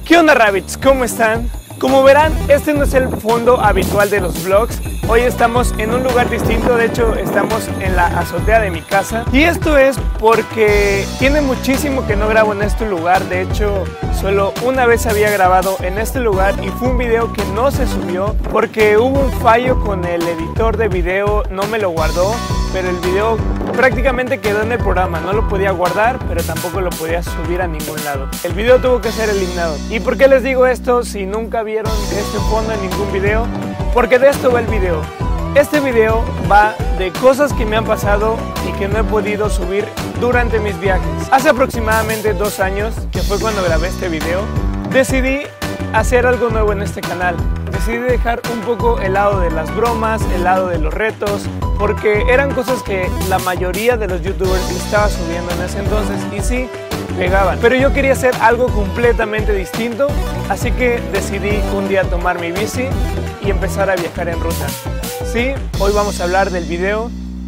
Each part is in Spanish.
¿Qué onda, Rabbits? ¿Cómo están? Como verán, este no es el fondo habitual de los vlogs. Hoy estamos en un lugar distinto, de hecho estamos en la azotea de mi casa. Y esto es porque tiene muchísimo que no grabo en este lugar. De hecho, solo una vez había grabado en este lugar y fue un video que no se subió porque hubo un fallo con el editor de video, no me lo guardó. Pero el video prácticamente quedó en el programa, no lo podía guardar, pero tampoco lo podía subir a ningún lado. El video tuvo que ser eliminado. ¿Y por qué les digo esto si nunca vieron este fondo en ningún video? Porque de esto va el video. Este video va de cosas que me han pasado y que no he podido subir durante mis viajes. Hace aproximadamente 2 años, que fue cuando grabé este video, decidí hacer algo nuevo en este canal. Decidí dejar un poco el lado de las bromas, el lado de los retos, porque eran cosas que la mayoría de los youtubers estaba subiendo en ese entonces y sí, pegaban. Pero yo quería hacer algo completamente distinto, así que decidí un día tomar mi bici y empezar a viajar en ruta. Sí, hoy vamos a hablar del video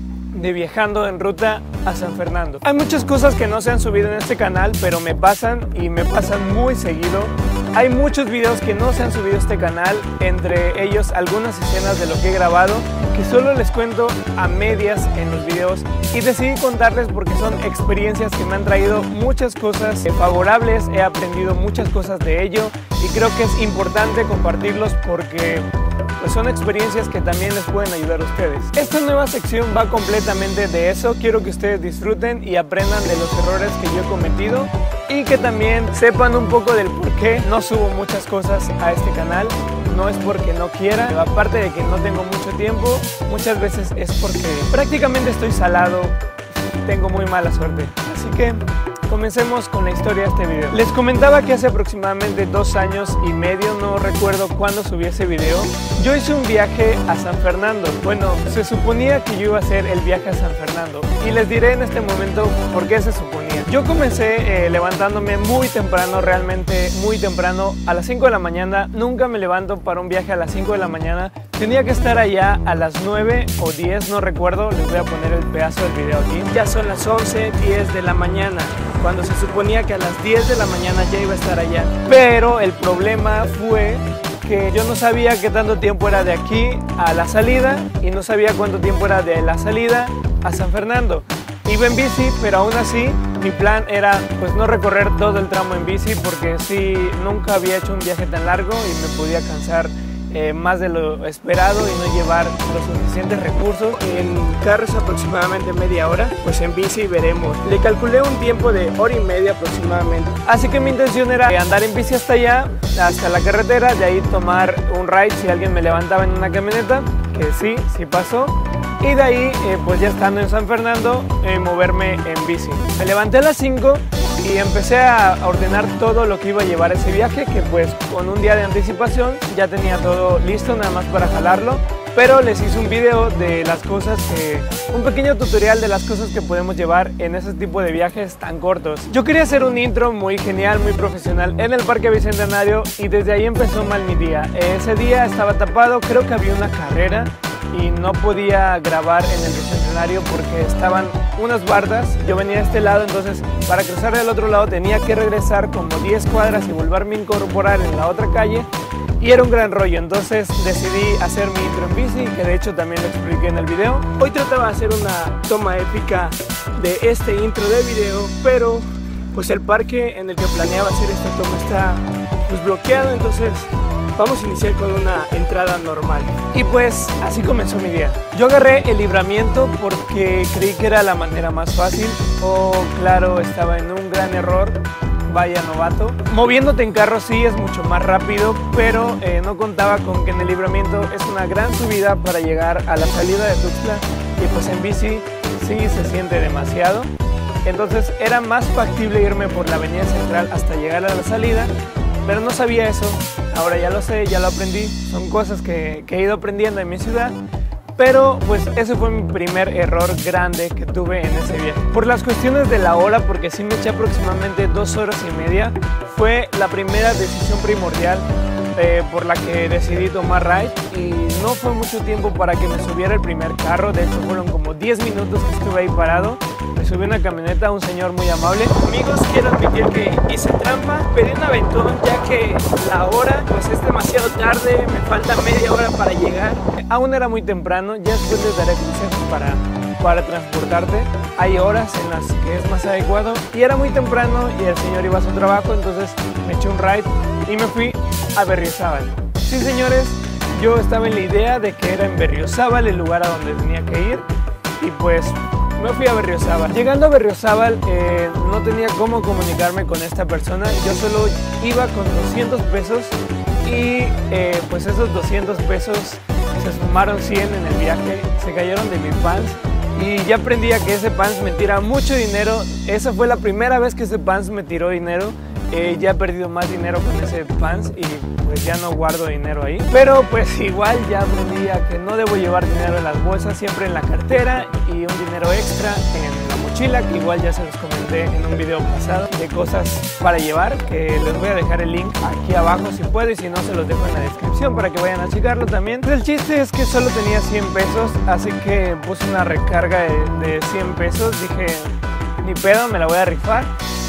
de viajando en ruta a San Fernando. Hay muchas cosas que no se han subido en este canal, pero me pasan y me pasan muy seguido. Hay muchos videos que no se han subido a este canal, entre ellos algunas escenas de lo que he grabado que solo les cuento a medias en los videos y decidí contarles porque son experiencias que me han traído muchas cosas favorables, he aprendido muchas cosas de ello y creo que es importante compartirlos porque pues son experiencias que también les pueden ayudar a ustedes. Esta nueva sección va completamente de eso, quiero que ustedes disfruten y aprendan de los errores que yo he cometido y que también sepan un poco del por qué no subo muchas cosas a este canal. No es porque no quiera, aparte de que no tengo mucho tiempo, muchas veces es porque prácticamente estoy salado, tengo muy mala suerte. Así que comencemos con la historia de este video. Les comentaba que hace aproximadamente 2 años y medio, no recuerdo cuándo subí ese video, yo hice un viaje a San Fernando. Bueno, se suponía que yo iba a hacer el viaje a San Fernando y les diré en este momento por qué se suponía. Yo comencé levantándome muy temprano, realmente muy temprano, a las 5 de la mañana. Nunca me levanto para un viaje a las 5 de la mañana. Tenía que estar allá a las 9 o 10, no recuerdo, les voy a poner el pedazo del video aquí. Ya son las 11:10 de la mañana, cuando se suponía que a las 10 de la mañana ya iba a estar allá. Pero el problema fue que yo no sabía qué tanto tiempo era de aquí a la salida y no sabía cuánto tiempo era de la salida a San Fernando. Iba en bici, pero aún así mi plan era pues no recorrer todo el tramo en bici porque sí, nunca había hecho un viaje tan largo y me podía cansar más de lo esperado y no llevar los suficientes recursos. En carro es aproximadamente media hora, pues en bici veremos. Le calculé un tiempo de 1h30 aproximadamente. Así que mi intención era andar en bici hasta allá, hasta la carretera, de ahí tomar un ride si alguien me levantaba en una camioneta, que sí pasó. Y de ahí, pues ya estando en San Fernando, moverme en bici. Me levanté a las 5 y empecé a ordenar todo lo que iba a llevar ese viaje, que pues con un día de anticipación ya tenía todo listo, nada más para jalarlo. Pero les hice un video de las cosas un pequeño tutorial de las cosas que podemos llevar en ese tipo de viajes tan cortos. Yo quería hacer un intro muy genial, muy profesional en el Parque Bicentenario y desde ahí empezó mal mi día. Ese día estaba tapado, creo que había una carrera y no podía grabar en el Bicentenario porque estaban unas bardas. Yo venía de este lado, entonces para cruzar del otro lado tenía que regresar como 10 cuadras y volverme a incorporar en la otra calle y era un gran rollo. Entonces decidí hacer mi intro en bici, que de hecho también lo expliqué en el video. Hoy trataba de hacer una toma épica de este intro de video, pero pues el parque en el que planeaba hacer esta toma está pues bloqueado, entonces vamos a iniciar con una entrada normal. Y pues así comenzó mi día. Yo agarré el libramiento porque creí que era la manera más fácil. Oh, claro, estaba en un gran error. Vaya novato. Moviéndote en carro sí es mucho más rápido, pero no contaba con que en el libramiento es una gran subida para llegar a la salida de Tuxtla y pues en bici sí se siente demasiado. Entonces era más factible irme por la avenida central hasta llegar a la salida, pero no sabía eso. Ahora ya lo sé, ya lo aprendí. Son cosas que he ido aprendiendo en mi ciudad. Pero pues ese fue mi primer error grande que tuve en ese viaje. Por las cuestiones de la hora, porque sí me eché aproximadamente 2 horas y media, fue la primera decisión primordial por la que decidí tomar ride y no fue mucho tiempo para que me subiera el primer carro. De hecho fueron como 10 minutos que estuve ahí parado Me subí a una camioneta, un señor muy amable. Amigos, quiero admitir que hice trampa, pedí un aventón ya que la hora pues es demasiado tarde, me falta media hora para llegar. Aún era muy temprano, ya después les daré consejos para transportarte. Hay horas en las que es más adecuado y era muy temprano y el señor iba a su trabajo, entonces me eché un ride y me fui a Berriozábal. Sí, señores, yo estaba en la idea de que era en Berriozábal el lugar a donde tenía que ir y pues me fui a Berriozábal. Llegando a Berriozábal no tenía cómo comunicarme con esta persona, yo solo iba con 200 pesos y pues esos 200 pesos se sumaron 100 en el viaje, se cayeron de mi pants y ya aprendí a que ese pants me tira mucho dinero. Esa fue la primera vez que ese pants me tiró dinero. Ya he perdido más dinero con ese pants y pues ya no guardo dinero ahí. Pero pues igual ya aprendí a que no debo llevar dinero en las bolsas, siempre en la cartera y un dinero extra en la mochila, que igual ya se los comenté en un video pasado de cosas para llevar, que les voy a dejar el link aquí abajo si puedo y si no se los dejo en la descripción para que vayan a checarlo también. El chiste es que solo tenía 100 pesos, así que puse una recarga de 100 pesos, dije ni pedo, me la voy a rifar.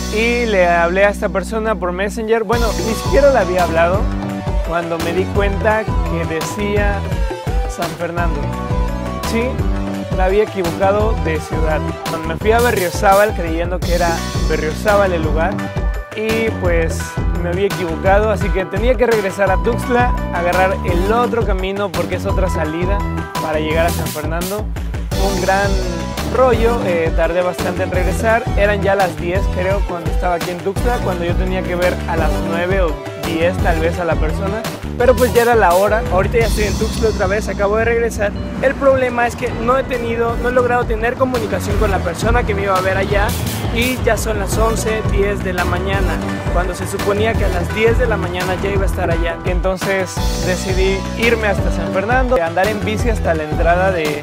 Y le hablé a esta persona por Messenger. Bueno, ni siquiera le había hablado cuando me di cuenta que decía San Fernando. Sí, me había equivocado de ciudad. Me fui a Berriozábal creyendo que era Berriozábal el lugar y pues me había equivocado, así que tenía que regresar a Tuxtla, agarrar el otro camino porque es otra salida para llegar a San Fernando. Un gran rollo, tardé bastante en regresar, eran ya las 10 creo cuando estaba aquí en Tuxtla, cuando yo tenía que ver a las 9 o 10 tal vez a la persona, pero pues ya era la hora. Ahorita ya estoy en Tuxtla otra vez, acabo de regresar. El problema es que no he logrado tener comunicación con la persona que me iba a ver allá y ya son las 11:10 de la mañana, cuando se suponía que a las 10 de la mañana ya iba a estar allá. Entonces decidí irme hasta San Fernando, andar en bici hasta la entrada de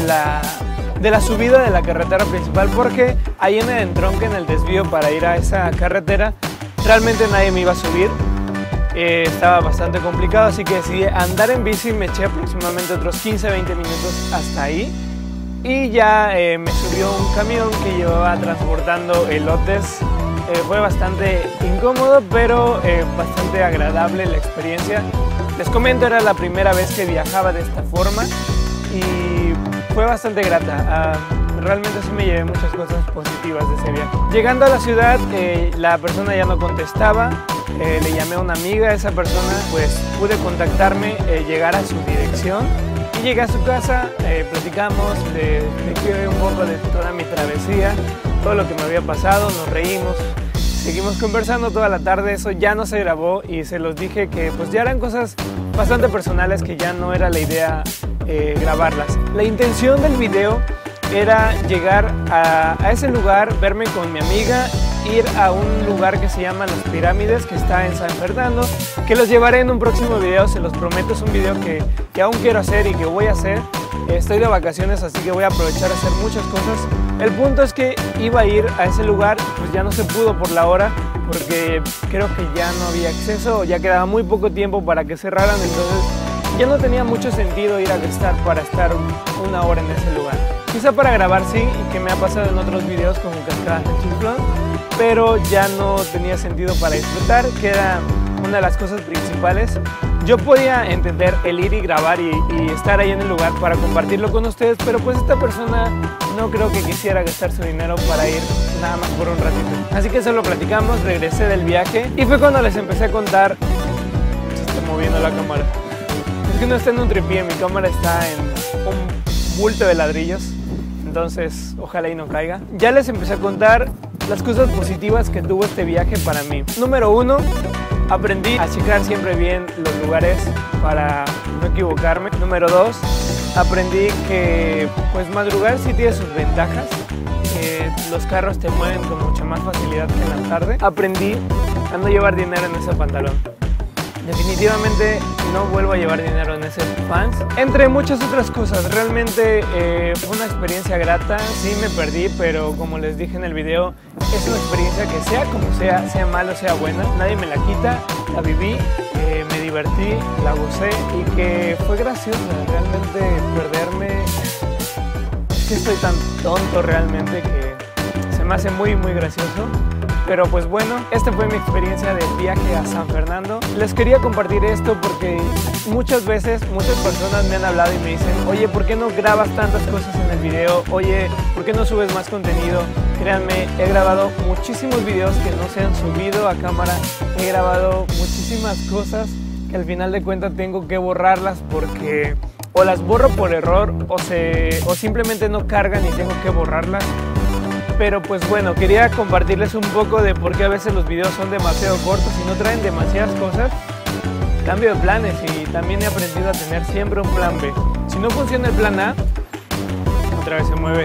la subida de la carretera principal, porque ahí en el entronque, en el desvío para ir a esa carretera, realmente nadie me iba a subir. Estaba bastante complicado, así que decidí andar en bici. Me eché aproximadamente otros 15-20 minutos hasta ahí y ya me subió un camión que llevaba transportando elotes. Fue bastante incómodo, pero bastante agradable la experiencia. Les comento, era la primera vez que viajaba de esta forma y fue bastante grata. Realmente sí me llevé muchas cosas positivas de ese viaje. Llegando a la ciudad, la persona ya no contestaba. Le llamé a una amiga a esa persona, pues pude contactarme, llegar a su dirección y llegué a su casa, platicamos, le expliqué un poco de toda mi travesía, todo lo que me había pasado, nos reímos, seguimos conversando toda la tarde. Eso ya no se grabó y se los dije que pues ya eran cosas bastante personales que ya no era la idea grabarlas. La intención del video era llegar a ese lugar, verme con mi amiga, ir a un lugar que se llama Las Pirámides, que está en San Fernando, que los llevaré en un próximo video, se los prometo. Es un video que aún quiero hacer y que voy a hacer. Estoy de vacaciones, así que voy a aprovechar a hacer muchas cosas. El punto es que iba a ir a ese lugar, pues ya no se pudo por la hora, porque creo que ya no había acceso, ya quedaba muy poco tiempo para que cerraran, entonces ya no tenía mucho sentido ir a gastar para estar una hora en ese lugar. Quizá para grabar sí, y que me ha pasado en otros videos como Cascadas de Chiflón, pero ya no tenía sentido para disfrutar, que era una de las cosas principales. Yo podía entender el ir y grabar y estar ahí en el lugar para compartirlo con ustedes, pero pues esta persona no creo que quisiera gastar su dinero para ir nada más por un ratito. Así que eso lo platicamos, regresé del viaje y fue cuando les empecé a contar. Se está moviendo la cámara. Es que no está en un tripié, mi cámara está en un bulto de ladrillos, entonces ojalá y no caiga. Ya les empecé a contar las cosas positivas que tuvo este viaje para mí. Número 1, aprendí a checar siempre bien los lugares para no equivocarme. Número 2, aprendí que pues madrugar sí tiene sus ventajas. Los carros te mueven con mucha más facilidad que en la tarde. Aprendí a no llevar dinero en ese pantalón. Definitivamente no vuelvo a llevar dinero en ese pants, entre muchas otras cosas. Realmente fue una experiencia grata. Sí me perdí, pero como les dije en el video, es una experiencia que sea como sea, sea mala o sea buena, nadie me la quita. La viví, me divertí, la gocé y que fue graciosa. Realmente perderme, es que estoy tan tonto realmente que me hace muy gracioso. Pero pues bueno, esta fue mi experiencia del viaje a San Fernando. Les quería compartir esto porque muchas veces muchas personas me han hablado y me dicen: oye, ¿por qué no grabas tantas cosas en el video? Oye, ¿por qué no subes más contenido? Créanme, he grabado muchísimos videos que no se han subido a cámara. He grabado muchísimas cosas que al final de cuentas tengo que borrarlas porque o las borro por error o simplemente no cargan y tengo que borrarlas. Pero pues bueno, quería compartirles un poco de por qué a veces los videos son demasiado cortos y no traen demasiadas cosas. Cambio de planes y también he aprendido a tener siempre un plan B. Si no funciona el plan A, otra vez se mueve.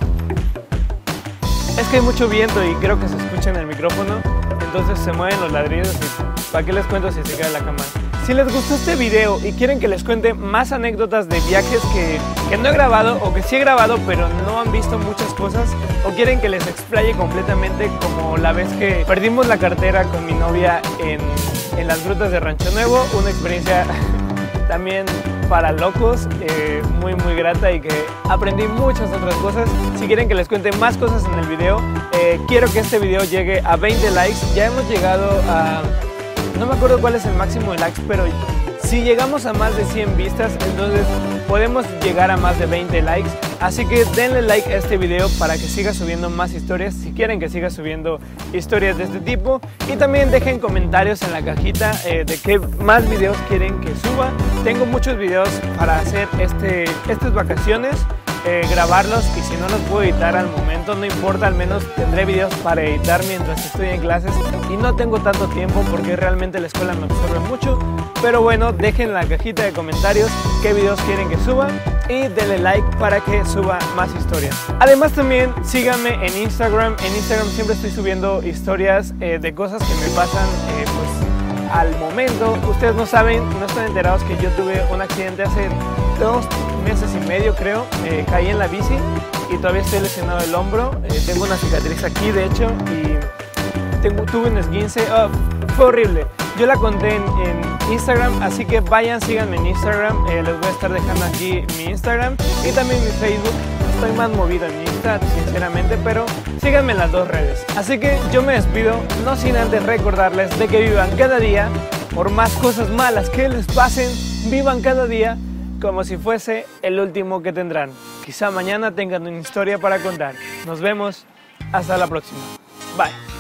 Es que hay mucho viento y creo que se escucha en el micrófono, entonces se mueven los ladrillos y ¿para qué les cuento si se cae la cámara? Si les gustó este video y quieren que les cuente más anécdotas de viajes que no he grabado o que sí he grabado pero no han visto muchas cosas, o quieren que les explaye completamente, como la vez que perdimos la cartera con mi novia en las grutas de Rancho Nuevo, una experiencia también para locos, muy grata y que aprendí muchas otras cosas. Si quieren que les cuente más cosas en el video, quiero que este video llegue a 20 likes. Ya hemos llegado a... no me acuerdo cuál es el máximo de likes, pero si llegamos a más de 100 vistas, entonces podemos llegar a más de 20 likes. Así que denle like a este video para que siga subiendo más historias, si quieren que siga subiendo historias de este tipo. Y también dejen comentarios en la cajita de qué más videos quieren que suba. Tengo muchos videos para hacer estas vacaciones. Grabarlos, y si no los puedo editar al momento, no importa, al menos tendré videos para editar mientras estoy en clases y no tengo tanto tiempo porque realmente la escuela me absorbe mucho. Pero bueno, dejen en la cajita de comentarios qué videos quieren que suba y denle like para que suba más historias. Además también síganme en Instagram. En Instagram siempre estoy subiendo historias de cosas que me pasan pues al momento. Ustedes no saben, no están enterados que yo tuve un accidente hace 2 meses y medio, creo. Caí en la bici y todavía estoy lesionado el hombro. Tengo una cicatriz aquí, de hecho, y tuve un esguince. Fue horrible. Yo la conté en Instagram, así que vayan, síganme en Instagram. Les voy a estar dejando aquí mi Instagram y también mi Facebook. Estoy más movido en Insta, sinceramente, pero síganme en las dos redes. Así que yo me despido, no sin antes recordarles de que vivan cada día, por más cosas malas que les pasen, vivan cada día como si fuese el último que tendrán. Quizá mañana tengan una historia para contar. Nos vemos, hasta la próxima. Bye.